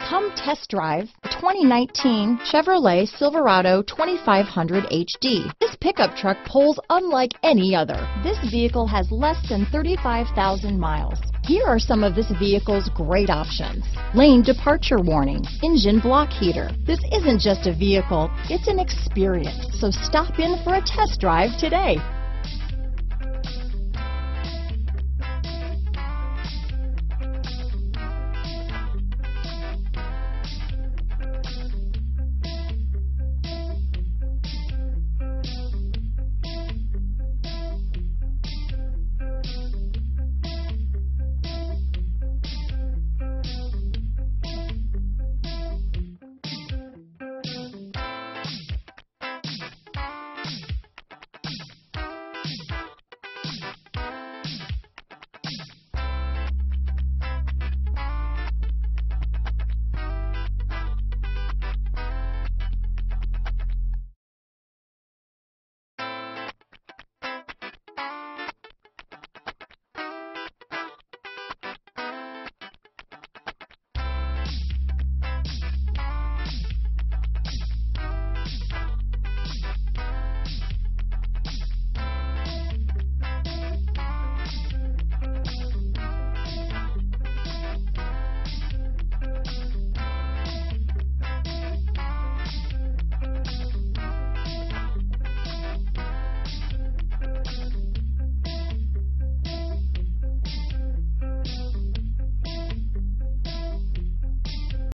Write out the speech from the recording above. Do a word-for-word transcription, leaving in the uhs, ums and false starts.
Come test drive the twenty nineteen Chevrolet Silverado twenty-five hundred H D. This pickup truck pulls unlike any other. This vehicle has less than thirty-five thousand miles. Here are some of this vehicle's great options: lane departure warning, engine block heater. This isn't just a vehicle, it's an experience. So stop in for a test drive today.